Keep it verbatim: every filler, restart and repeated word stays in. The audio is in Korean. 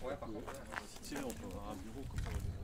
Ouais, par contre. Si tiré, on peut. Ah, bureau comme ça, on va dire.